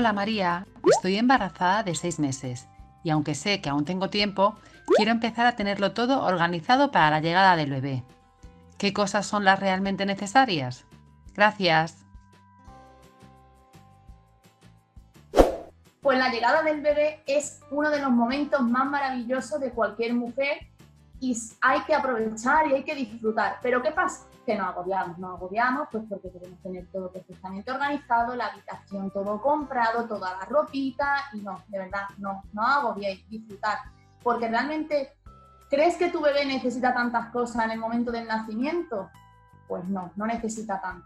Hola María, estoy embarazada de 6 meses y aunque sé que aún tengo tiempo, quiero empezar a tenerlo todo organizado para la llegada del bebé. ¿Qué cosas son las realmente necesarias? Gracias. Pues la llegada del bebé es uno de los momentos más maravillosos de cualquier mujer y hay que aprovechar y hay que disfrutar. Pero ¿qué pasa? Que nos agobiamos pues porque queremos tener todo perfectamente organizado, la habitación todo comprado, toda la ropita y no, de verdad, no agobiéis, disfrutar. Porque realmente, ¿crees que tu bebé necesita tantas cosas en el momento del nacimiento? Pues no necesita tanto.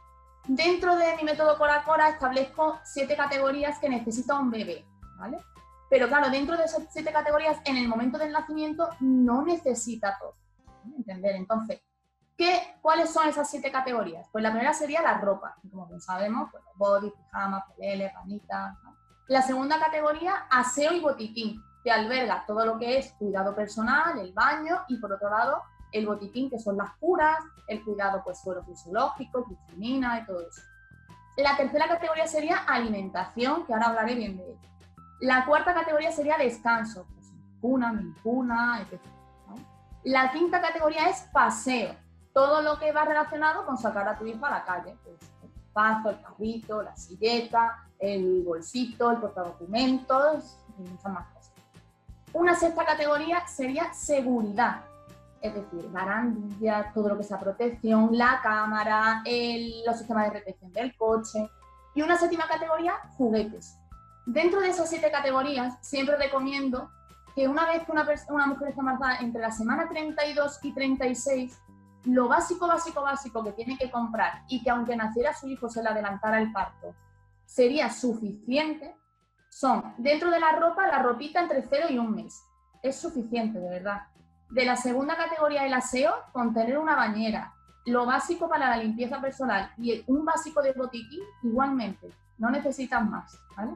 Dentro de mi método Cora Cora establezco 7 categorías que necesita un bebé, ¿vale? Pero claro, dentro de esas 7 categorías, en el momento del nacimiento, no necesita todo, ¿vale? ¿Entender? Entonces, ¿cuáles son esas 7 categorías? Pues la primera sería la ropa, como bien sabemos, pues, body, pijama, peleles, panitas, ¿no? La segunda categoría, aseo y botiquín, que alberga todo lo que es cuidado personal, el baño y por otro lado, el botiquín, que son las curas, el cuidado pues suero fisiológico, vitamina y todo eso. La tercera categoría sería alimentación, que ahora hablaré bien de ella. La cuarta categoría sería descanso, pues cuna, mini cuna, etc. ¿no? La quinta categoría es paseo, todo lo que va relacionado con sacar a tu hijo a la calle, pues el paso, el carrito, la silleta, el bolsito, el portadocumentos y muchas más cosas. Una sexta categoría sería seguridad, es decir, barandillas, todo lo que sea protección, la cámara, los sistemas de retención del coche. Y una séptima categoría, juguetes. Dentro de esas 7 categorías, siempre recomiendo que una vez que una mujer está embarazada entre la semana 32 y 36, lo básico que tiene que comprar y que aunque naciera su hijo se le adelantara el parto, sería suficiente, son dentro de la ropa, la ropita entre 0 y 1 mes. Es suficiente, de verdad. De la segunda categoría del aseo, con tener una bañera, lo básico para la limpieza personal y un básico de botiquín, igualmente, no necesitan más, ¿vale?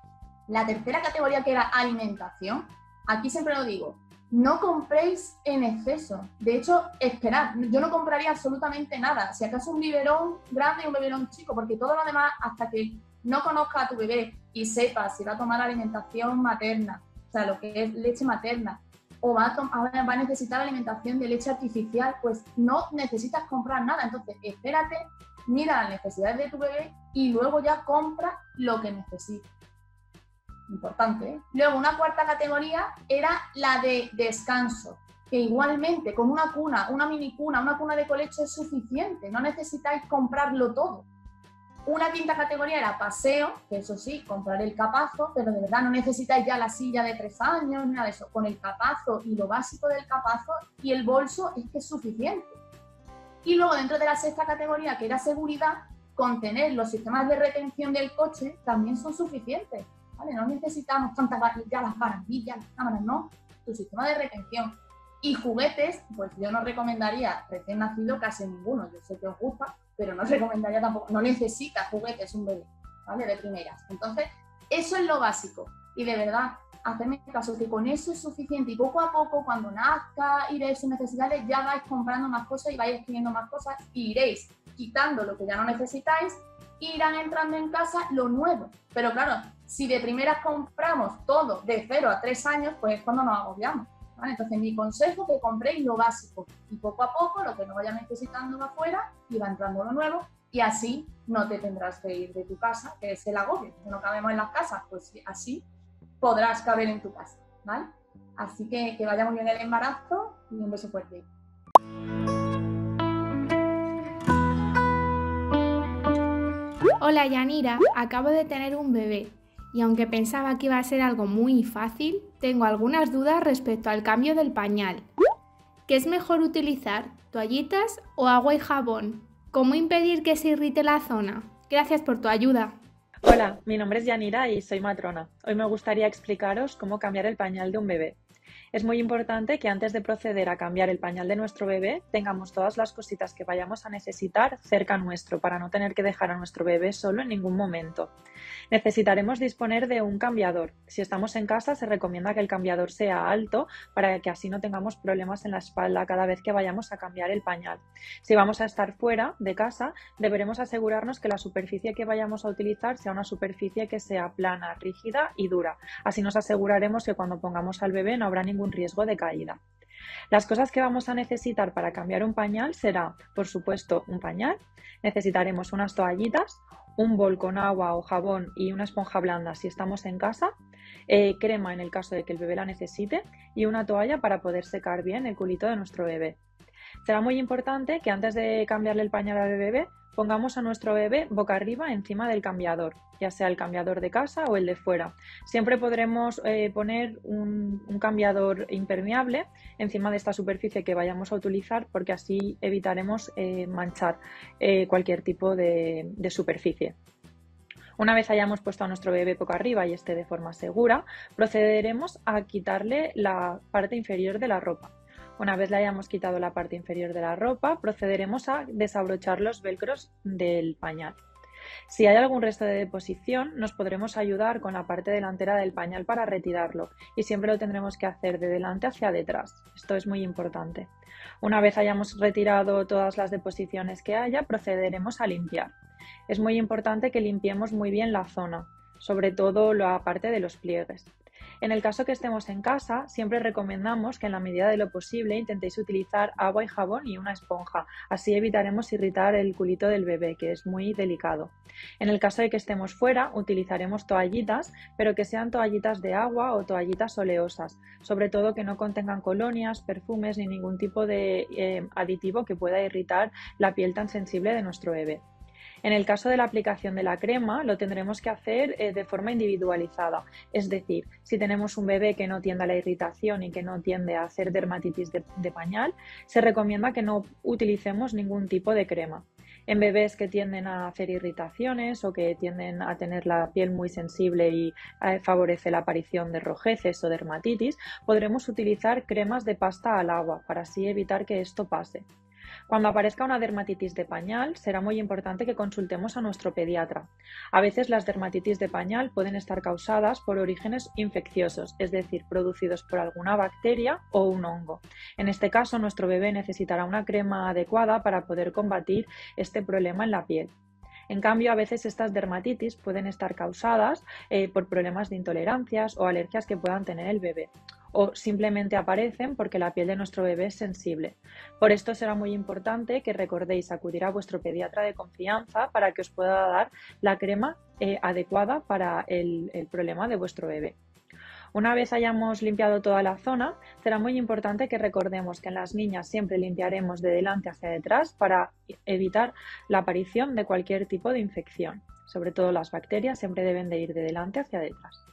La tercera categoría, que era alimentación, aquí siempre lo digo, no compréis en exceso. De hecho, esperad, yo no compraría absolutamente nada, si acaso un biberón grande y un biberón chico, porque todo lo demás, hasta que no conozca a tu bebé y sepa si va a tomar alimentación materna, o sea, lo que es leche materna, o va a necesitar alimentación de leche artificial, pues no necesitas comprar nada. Entonces, espérate, mira las necesidades de tu bebé y luego ya compra lo que necesita. Importante, ¿eh? Luego, una cuarta categoría era la de descanso, que igualmente con una cuna, una mini cuna, una cuna de colecho es suficiente, no necesitáis comprarlo todo. Una quinta categoría era paseo, que eso sí, comprar el capazo, pero de verdad no necesitáis ya la silla de 3 años, nada de eso. Con el capazo y lo básico del capazo y el bolso es que es suficiente. Y luego dentro de la sexta categoría, que era seguridad, contener los sistemas de retención del coche también son suficientes, ¿vale? No necesitamos tantas ya las barandillas, las cámaras, no. Tu sistema de retención. Y juguetes, pues yo no recomendaría recién nacido casi ninguno, yo sé que os gusta, pero no recomendaría tampoco, no necesita juguetes un bebé, ¿vale? De primeras. Entonces, eso es lo básico. Y de verdad, hacedme caso, que con eso es suficiente. Y poco a poco, cuando nazca, iréis sus necesidades, ya vais comprando más cosas y vais escribiendo más cosas y iréis quitando lo que ya no necesitáis, irán entrando en casa lo nuevo. Pero claro, si de primeras compramos todo de 0 a 3 años, pues es cuando nos agobiamos. ¿Vale? Entonces, mi consejo es que compréis lo básico y poco a poco lo que no vayas necesitando va afuera y va entrando lo nuevo y así no te tendrás que ir de tu casa, que es el agobio. Si no cabemos en las casas, pues así podrás caber en tu casa, ¿vale? Así que vaya muy bien el embarazo y un beso fuerte. Hola Yanira, acabo de tener un bebé y aunque pensaba que iba a ser algo muy fácil, tengo algunas dudas respecto al cambio del pañal. ¿Qué es mejor utilizar, toallitas o agua y jabón? ¿Cómo impedir que se irrite la zona? Gracias por tu ayuda. Hola, mi nombre es Yanira y soy matrona. Hoy me gustaría explicaros cómo cambiar el pañal de un bebé. Es muy importante que antes de proceder a cambiar el pañal de nuestro bebé tengamos todas las cositas que vayamos a necesitar cerca nuestro para no tener que dejar a nuestro bebé solo en ningún momento. Necesitaremos disponer de un cambiador. Si estamos en casa se recomienda que el cambiador sea alto para que así no tengamos problemas en la espalda cada vez que vayamos a cambiar el pañal. Si vamos a estar fuera de casa deberemos asegurarnos que la superficie que vayamos a utilizar sea una superficie que sea plana, rígida y dura. Así nos aseguraremos que cuando pongamos al bebé no habrá ningún riesgo de caída. Las cosas que vamos a necesitar para cambiar un pañal será, por supuesto, un pañal. Necesitaremos unas toallitas, un bol con agua o jabón y una esponja blanda si estamos en casa, crema en el caso de que el bebé la necesite y una toalla para poder secar bien el culito de nuestro bebé. Será muy importante que antes de cambiarle el pañal al bebé pongamos a nuestro bebé boca arriba encima del cambiador, ya sea el cambiador de casa o el de fuera. Siempre podremos poner un cambiador impermeable encima de esta superficie que vayamos a utilizar porque así evitaremos manchar cualquier tipo de superficie. Una vez hayamos puesto a nuestro bebé boca arriba y esté de forma segura, procederemos a quitarle la parte inferior de la ropa. Una vez le hayamos quitado la parte inferior de la ropa, procederemos a desabrochar los velcros del pañal. Si hay algún resto de deposición, nos podremos ayudar con la parte delantera del pañal para retirarlo y siempre lo tendremos que hacer de delante hacia detrás. Esto es muy importante. Una vez hayamos retirado todas las deposiciones que haya, procederemos a limpiar. Es muy importante que limpiemos muy bien la zona, sobre todo la parte de los pliegues. En el caso que estemos en casa, siempre recomendamos que en la medida de lo posible intentéis utilizar agua y jabón y una esponja. Así evitaremos irritar el culito del bebé, que es muy delicado. En el caso de que estemos fuera, utilizaremos toallitas, pero que sean toallitas de agua o toallitas oleosas, sobre todo que no contengan colonias, perfumes ni ningún tipo de aditivo que pueda irritar la piel tan sensible de nuestro bebé. En el caso de la aplicación de la crema, lo tendremos que hacer de forma individualizada. Es decir, si tenemos un bebé que no tiende a la irritación y que no tiende a hacer dermatitis de pañal, se recomienda que no utilicemos ningún tipo de crema. En bebés que tienden a hacer irritaciones o que tienden a tener la piel muy sensible y favorece la aparición de rojeces o dermatitis, podremos utilizar cremas de pasta al agua para así evitar que esto pase. Cuando aparezca una dermatitis de pañal, será muy importante que consultemos a nuestro pediatra. A veces las dermatitis de pañal pueden estar causadas por orígenes infecciosos, es decir, producidos por alguna bacteria o un hongo. En este caso, nuestro bebé necesitará una crema adecuada para poder combatir este problema en la piel. En cambio, a veces estas dermatitis pueden estar causadas por problemas de intolerancias o alergias que puedan tener el bebé, o simplemente aparecen porque la piel de nuestro bebé es sensible. Por esto será muy importante que recordéis acudir a vuestro pediatra de confianza para que os pueda dar la crema adecuada para el problema de vuestro bebé. Una vez hayamos limpiado toda la zona, será muy importante que recordemos que en las niñas siempre limpiaremos de delante hacia detrás para evitar la aparición de cualquier tipo de infección. Sobre todo las bacterias siempre deben de ir de delante hacia detrás.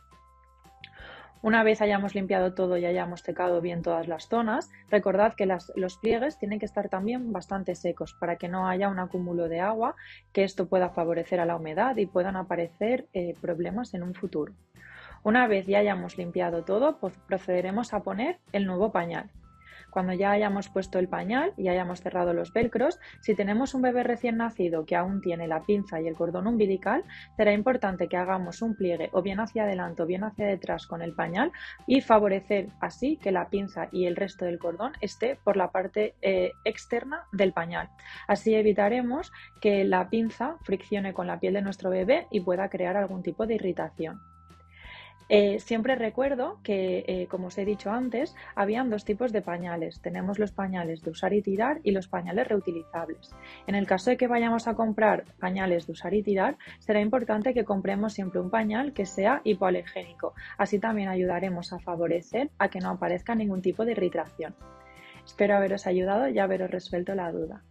Una vez hayamos limpiado todo y hayamos secado bien todas las zonas, recordad que los pliegues tienen que estar también bastante secos para que no haya un acúmulo de agua, que esto pueda favorecer a la humedad y puedan aparecer problemas en un futuro. Una vez ya hayamos limpiado todo, procederemos a poner el nuevo pañal. Cuando ya hayamos puesto el pañal y hayamos cerrado los velcros, si tenemos un bebé recién nacido que aún tiene la pinza y el cordón umbilical, será importante que hagamos un pliegue o bien hacia adelante o bien hacia detrás con el pañal y favorecer así que la pinza y el resto del cordón esté por la parte externa del pañal. Así evitaremos que la pinza friccione con la piel de nuestro bebé y pueda crear algún tipo de irritación. Siempre recuerdo que, como os he dicho antes, habían dos tipos de pañales. Tenemos los pañales de usar y tirar y los pañales reutilizables. En el caso de que vayamos a comprar pañales de usar y tirar, será importante que compremos siempre un pañal que sea hipoalergénico. Así también ayudaremos a favorecer a que no aparezca ningún tipo de irritación. Espero haberos ayudado y haberos resuelto la duda.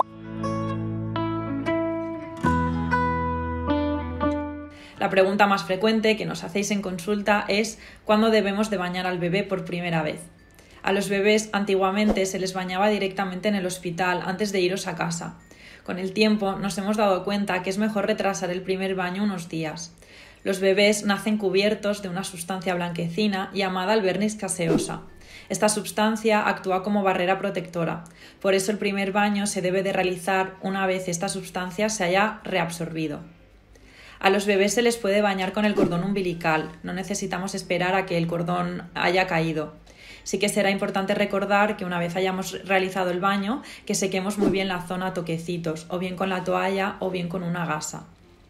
La pregunta más frecuente que nos hacéis en consulta es ¿cuándo debemos de bañar al bebé por primera vez? A los bebés antiguamente se les bañaba directamente en el hospital antes de iros a casa. Con el tiempo nos hemos dado cuenta que es mejor retrasar el primer baño unos días. Los bebés nacen cubiertos de una sustancia blanquecina llamada albernis caseosa. Esta sustancia actúa como barrera protectora. Por eso el primer baño se debe de realizar una vez esta sustancia se haya reabsorbido. A los bebés se les puede bañar con el cordón umbilical. No necesitamos esperar a que el cordón haya caído. Sí que será importante recordar que una vez hayamos realizado el baño, que sequemos muy bien la zona a toquecitos, o bien con la toalla o bien con una gasa.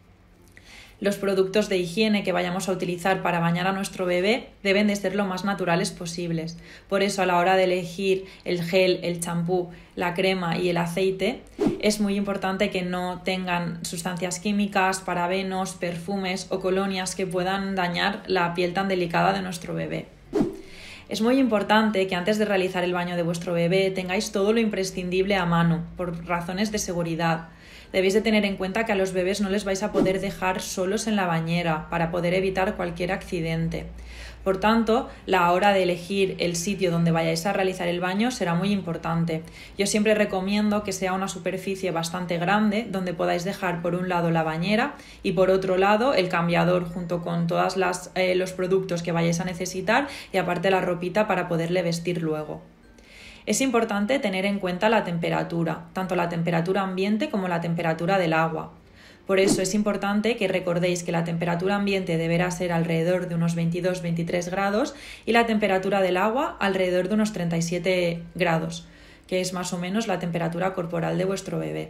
Los productos de higiene que vayamos a utilizar para bañar a nuestro bebé deben de ser lo más naturales posibles. Por eso, a la hora de elegir el gel, el champú, la crema y el aceite, es muy importante que no tengan sustancias químicas, parabenos, perfumes o colonias que puedan dañar la piel tan delicada de nuestro bebé. Es muy importante que antes de realizar el baño de vuestro bebé tengáis todo lo imprescindible a mano, por razones de seguridad. Debéis de tener en cuenta que a los bebés no les vais a poder dejar solos en la bañera para poder evitar cualquier accidente. Por tanto, la hora de elegir el sitio donde vayáis a realizar el baño será muy importante. Yo siempre recomiendo que sea una superficie bastante grande donde podáis dejar por un lado la bañera y por otro lado el cambiador junto con todos los productos que vayáis a necesitar y aparte la ropita para poderle vestir luego. Es importante tener en cuenta la temperatura, tanto la temperatura ambiente como la temperatura del agua. Por eso es importante que recordéis que la temperatura ambiente deberá ser alrededor de unos 22-23 grados y la temperatura del agua alrededor de unos 37 grados, que es más o menos la temperatura corporal de vuestro bebé.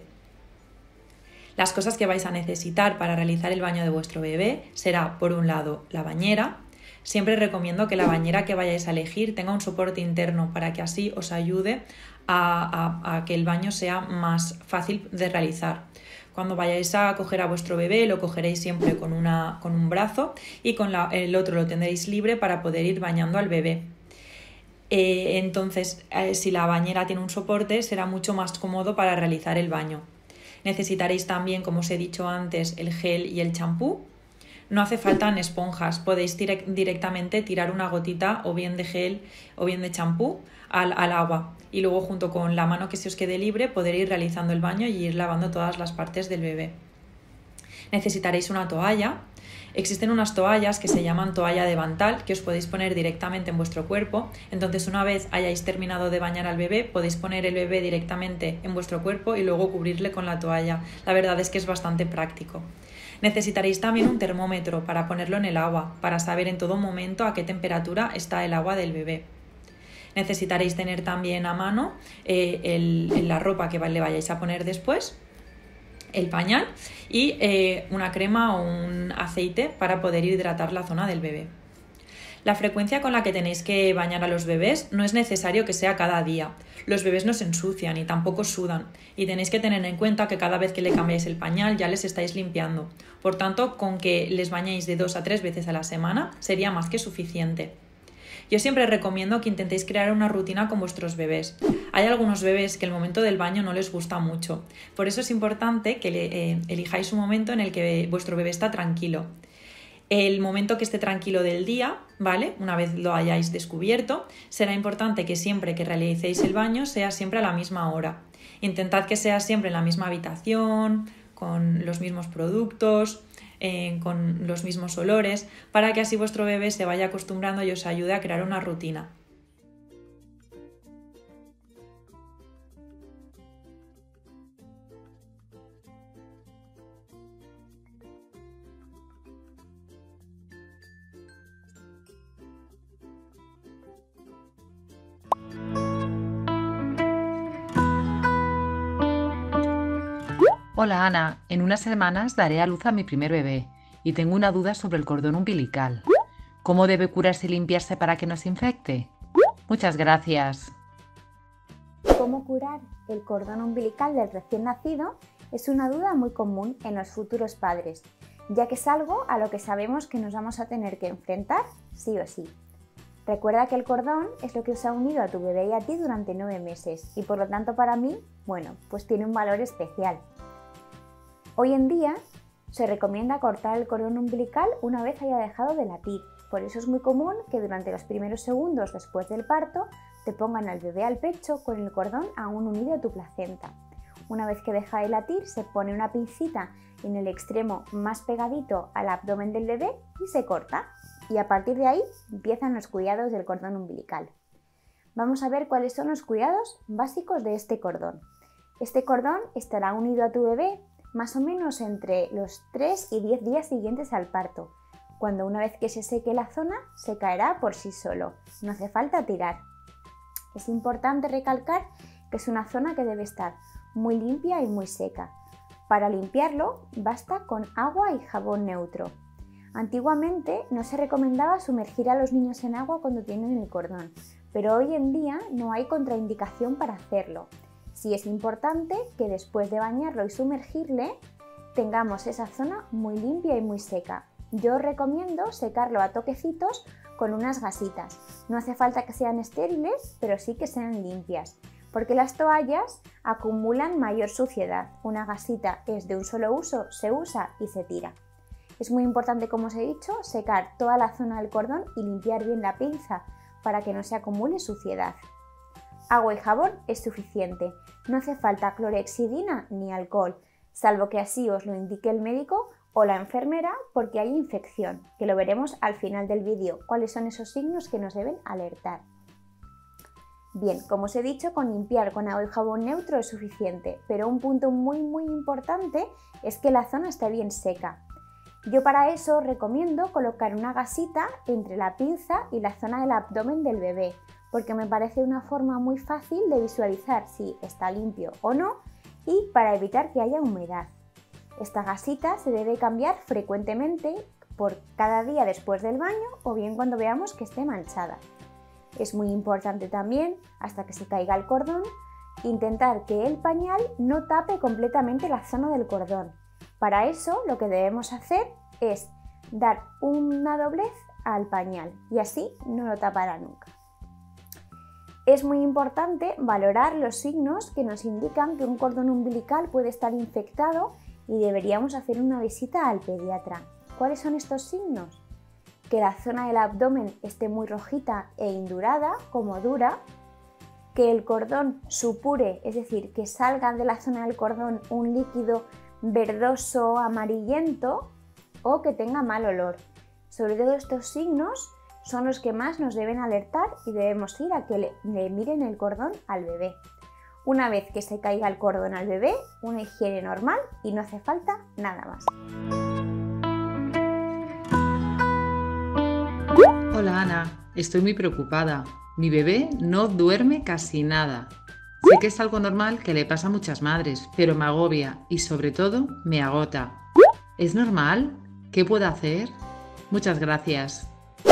Las cosas que vais a necesitar para realizar el baño de vuestro bebé será, por un lado, la bañera. Siempre recomiendo que la bañera que vayáis a elegir tenga un soporte interno para que así os ayude a que el baño sea más fácil de realizar. Cuando vayáis a coger a vuestro bebé lo cogeréis siempre con un brazo y con el otro lo tendréis libre para poder ir bañando al bebé. Entonces, si la bañera tiene un soporte será mucho más cómodo para realizar el baño. Necesitaréis también, como os he dicho antes, el gel y el champú. No hace falta en esponjas, podéis directamente tirar una gotita o bien de gel o bien de champú al agua y luego junto con la mano que se os quede libre poder ir realizando el baño y ir lavando todas las partes del bebé. Necesitaréis una toalla. Existen unas toallas que se llaman toalla de bantal que os podéis poner directamente en vuestro cuerpo. Entonces, una vez hayáis terminado de bañar al bebé, podéis poner el bebé directamente en vuestro cuerpo y luego cubrirle con la toalla. La verdad es que es bastante práctico. Necesitaréis también un termómetro para ponerlo en el agua, para saber en todo momento a qué temperatura está el agua del bebé. Necesitaréis tener también a mano la ropa que le vayáis a poner después, el pañal y una crema o un aceite para poder hidratar la zona del bebé. La frecuencia con la que tenéis que bañar a los bebés no es necesario que sea cada día. Los bebés no se ensucian y tampoco sudan y tenéis que tener en cuenta que cada vez que le cambiáis el pañal ya les estáis limpiando. Por tanto, con que les bañéis de 2 a 3 veces a la semana sería más que suficiente. Yo siempre recomiendo que intentéis crear una rutina con vuestros bebés. Hay algunos bebés que el momento del baño no les gusta mucho. Por eso es importante que elijáis un momento en el que vuestro bebé está tranquilo. El momento que esté tranquilo del día, ¿vale? Una vez lo hayáis descubierto, será importante que siempre que realicéis el baño sea siempre a la misma hora. Intentad que sea siempre en la misma habitación, con los mismos productos, con los mismos olores, para que así vuestro bebé se vaya acostumbrando y os ayude a crear una rutina. Hola Ana, en unas semanas daré a luz a mi primer bebé y tengo una duda sobre el cordón umbilical. ¿Cómo debe curarse y limpiarse para que no se infecte? Muchas gracias. ¿Cómo curar el cordón umbilical del recién nacido? Es una duda muy común en los futuros padres, ya que es algo a lo que sabemos que nos vamos a tener que enfrentar sí o sí. Recuerda que el cordón es lo que os ha unido a tu bebé y a ti durante 9 meses y por lo tanto para mí, pues tiene un valor especial. Hoy en día se recomienda cortar el cordón umbilical una vez haya dejado de latir. Por eso es muy común que durante los primeros segundos después del parto te pongan al bebé al pecho con el cordón aún unido a tu placenta. Una vez que deja de latir, se pone una pincita en el extremo más pegadito al abdomen del bebé y se corta. Y a partir de ahí empiezan los cuidados del cordón umbilical. Vamos a ver cuáles son los cuidados básicos de este cordón. Este cordón estará unido a tu bebé más o menos entre los 3 y 10 días siguientes al parto, cuando una vez que se seque la zona se caerá por sí solo, no hace falta tirar. Es importante recalcar que es una zona que debe estar muy limpia y muy seca. Para limpiarlo basta con agua y jabón neutro. Antiguamente no se recomendaba sumergir a los niños en agua cuando tienen el cordón, pero hoy en día no hay contraindicación para hacerlo. Sí es importante que después de bañarlo y sumergirle tengamos esa zona muy limpia y muy seca. Yo os recomiendo secarlo a toquecitos con unas gasitas. No hace falta que sean estériles, pero sí que sean limpias, porque las toallas acumulan mayor suciedad. Una gasita es de un solo uso, se usa y se tira. Es muy importante, como os he dicho, secar toda la zona del cordón y limpiar bien la pinza para que no se acumule suciedad. Agua y jabón es suficiente, no hace falta clorhexidina ni alcohol, salvo que así os lo indique el médico o la enfermera porque hay infección, que lo veremos al final del vídeo, cuáles son esos signos que nos deben alertar. Bien, como os he dicho, con limpiar con agua y jabón neutro es suficiente, pero un punto muy importante es que la zona esté bien seca. Yo para eso recomiendo colocar una gasita entre la pinza y la zona del abdomen del bebé, porque me parece una forma muy fácil de visualizar si está limpio o no y para evitar que haya humedad. Esta gasita se debe cambiar frecuentemente por cada día después del baño o bien cuando veamos que esté manchada. Es muy importante también, hasta que se caiga el cordón, intentar que el pañal no tape completamente la zona del cordón. Para eso lo que debemos hacer es dar una doblez al pañal y así no lo tapará nunca. Es muy importante valorar los signos que nos indican que un cordón umbilical puede estar infectado y deberíamos hacer una visita al pediatra. ¿Cuáles son estos signos? Que la zona del abdomen esté muy rojita e indurada, como dura, que el cordón supure, es decir, que salga de la zona del cordón un líquido verdoso amarillento o que tenga mal olor. Sobre todo estos signos son los que más nos deben alertar y debemos ir a que le miren el cordón al bebé. Una vez que se caiga el cordón al bebé, una higiene normal y no hace falta nada más. Hola Ana, estoy muy preocupada. Mi bebé no duerme casi nada. Sé que es algo normal que le pasa a muchas madres, pero me agobia y sobre todo me agota. ¿Es normal? ¿Qué puedo hacer? Muchas gracias.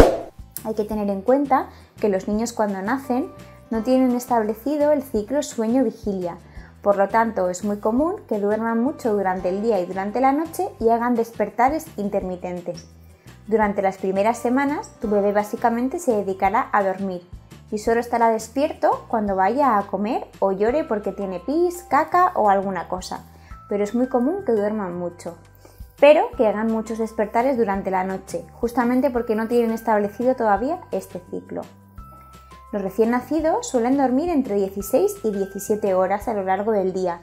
Hay que tener en cuenta que los niños cuando nacen no tienen establecido el ciclo sueño-vigilia. Por lo tanto, es muy común que duerman mucho durante el día y durante la noche y hagan despertares intermitentes. Durante las primeras semanas, tu bebé básicamente se dedicará a dormir y solo estará despierto cuando vaya a comer o llore porque tiene pis, caca o alguna cosa. Pero es muy común que duerman mucho, pero que hagan muchos despertares durante la noche, justamente porque no tienen establecido todavía este ciclo. Los recién nacidos suelen dormir entre 16 y 17 horas a lo largo del día,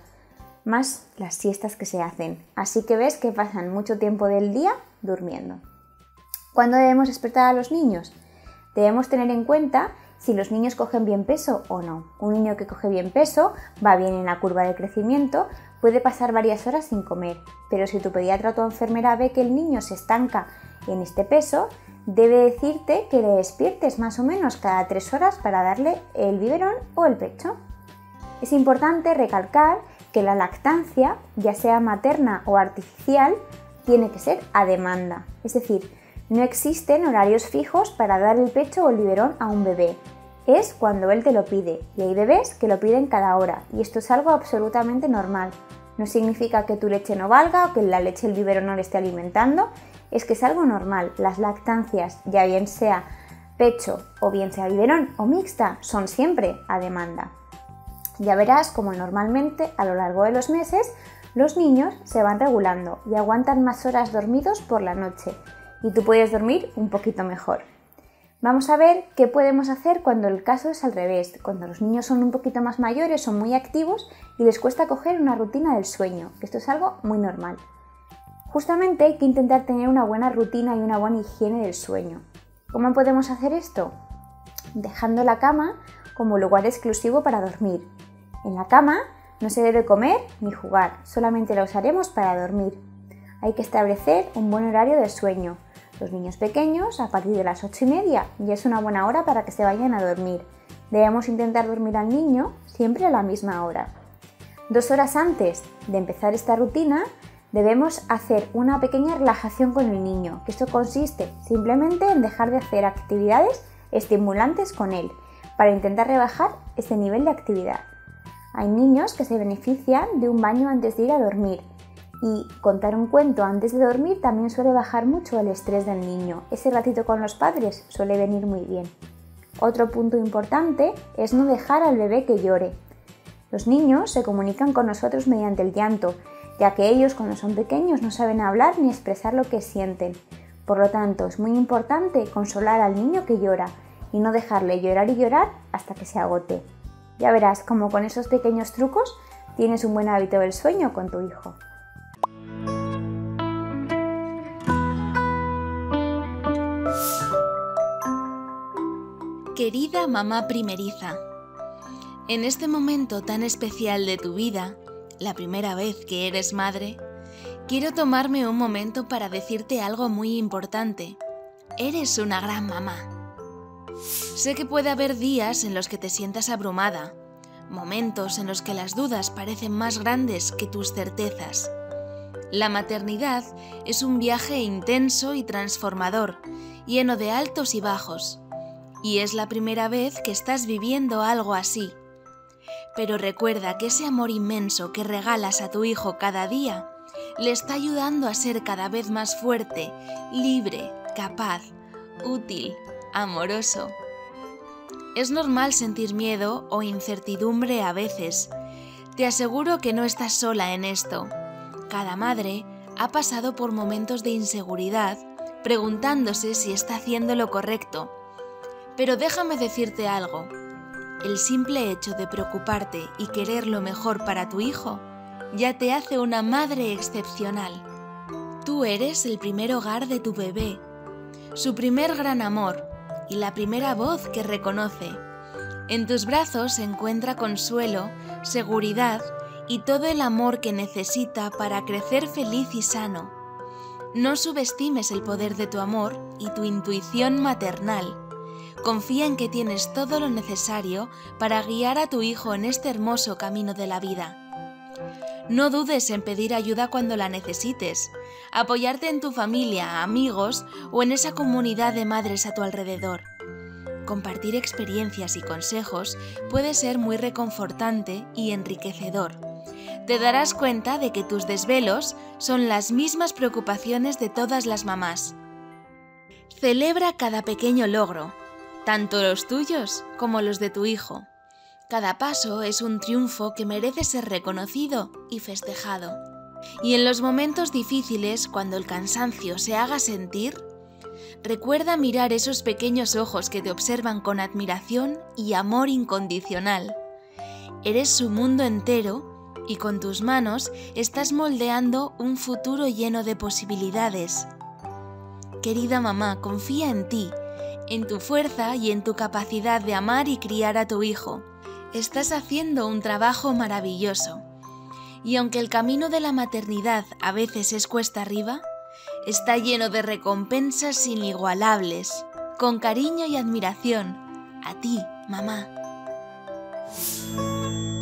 más las siestas que se hacen, así que ves que pasan mucho tiempo del día durmiendo. ¿Cuándo debemos despertar a los niños? Debemos tener en cuenta si los niños cogen bien peso o no. Un niño que coge bien peso, va bien en la curva de crecimiento, puede pasar varias horas sin comer, pero si tu pediatra o tu enfermera ve que el niño se estanca en este peso, debe decirte que le despiertes más o menos cada 3 horas para darle el biberón o el pecho. Es importante recalcar que la lactancia, ya sea materna o artificial, tiene que ser a demanda, es decir, no existen horarios fijos para dar el pecho o el biberón a un bebé. Es cuando él te lo pide y hay bebés que lo piden cada hora y esto es algo absolutamente normal. No significa que tu leche no valga o que la leche el biberón no le esté alimentando, es que es algo normal. Las lactancias, ya bien sea pecho o bien sea biberón o mixta, son siempre a demanda. Ya verás como normalmente a lo largo de los meses los niños se van regulando y aguantan más horas dormidos por la noche y tú puedes dormir un poquito mejor. Vamos a ver qué podemos hacer cuando el caso es al revés, cuando los niños son un poquito más mayores, son muy activos y les cuesta coger una rutina del sueño, que esto es algo muy normal. Justamente hay que intentar tener una buena rutina y una buena higiene del sueño. ¿Cómo podemos hacer esto? Dejando la cama como lugar exclusivo para dormir. En la cama no se debe comer ni jugar, solamente la usaremos para dormir. Hay que establecer un buen horario de sueño. Los niños pequeños, a partir de las 8:30, ya es una buena hora para que se vayan a dormir. Debemos intentar dormir al niño siempre a la misma hora. 2 horas antes de empezar esta rutina, debemos hacer una pequeña relajación con el niño, que esto consiste simplemente en dejar de hacer actividades estimulantes con él, para intentar rebajar ese nivel de actividad. Hay niños que se benefician de un baño antes de ir a dormir y contar un cuento antes de dormir también suele bajar mucho el estrés del niño. Ese ratito con los padres suele venir muy bien. Otro punto importante es no dejar al bebé que llore. Los niños se comunican con nosotros mediante el llanto, ya que ellos cuando son pequeños no saben hablar ni expresar lo que sienten. Por lo tanto, es muy importante consolar al niño que llora y no dejarle llorar y llorar hasta que se agote. Ya verás cómo con esos pequeños trucos tienes un buen hábito del sueño con tu hijo. Querida mamá primeriza, en este momento tan especial de tu vida, la primera vez que eres madre, quiero tomarme un momento para decirte algo muy importante. Eres una gran mamá. Sé que puede haber días en los que te sientas abrumada, momentos en los que las dudas parecen más grandes que tus certezas. La maternidad es un viaje intenso y transformador, lleno de altos y bajos, y es la primera vez que estás viviendo algo así. Pero recuerda que ese amor inmenso que regalas a tu hijo cada día le está ayudando a ser cada vez más fuerte, libre, capaz, útil, amoroso. Es normal sentir miedo o incertidumbre a veces. Te aseguro que no estás sola en esto. Cada madre ha pasado por momentos de inseguridad, preguntándose si está haciendo lo correcto. Pero déjame decirte algo. El simple hecho de preocuparte y querer lo mejor para tu hijo ya te hace una madre excepcional. Tú eres el primer hogar de tu bebé, su primer gran amor y la primera voz que reconoce. En tus brazos se encuentra consuelo, seguridad y todo el amor que necesita para crecer feliz y sano. No subestimes el poder de tu amor y tu intuición maternal. Confía en que tienes todo lo necesario para guiar a tu hijo en este hermoso camino de la vida. No dudes en pedir ayuda cuando la necesites, apoyarte en tu familia, amigos o en esa comunidad de madres a tu alrededor. Compartir experiencias y consejos puede ser muy reconfortante y enriquecedor. Te darás cuenta de que tus desvelos son las mismas preocupaciones de todas las mamás. Celebra cada pequeño logro, tanto los tuyos como los de tu hijo. Cada paso es un triunfo que merece ser reconocido y festejado. Y en los momentos difíciles, cuando el cansancio se haga sentir, recuerda mirar esos pequeños ojos que te observan con admiración y amor incondicional. Eres su mundo entero y con tus manos estás moldeando un futuro lleno de posibilidades. Querida mamá, confía en ti, en tu fuerza y en tu capacidad de amar y criar a tu hijo. Estás haciendo un trabajo maravilloso. Y aunque el camino de la maternidad a veces es cuesta arriba, está lleno de recompensas inigualables. Con cariño y admiración, a ti, mamá.